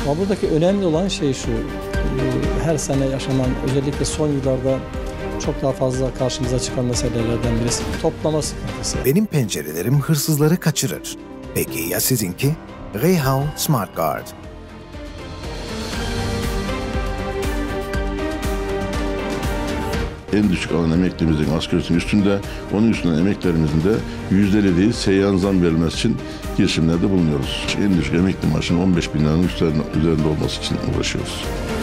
Ama buradaki önemli olan şey şu, her sene yaşanan, özellikle son yıllarda çok daha fazla karşımıza çıkan meselelerden birisi toplama sıkıntısı. Benim pencerelerim hırsızları kaçırır. Peki ya sizinki? Rehau Smart Guard. En düşük alan emeklimizin asgari ücretin üstünde, onun üstünden emeklerimizin de %50 değil seyyan zam verilmesi için girişimlerde bulunuyoruz. En düşük emekli maaşının 15.000 liranın üzerinde olması için uğraşıyoruz.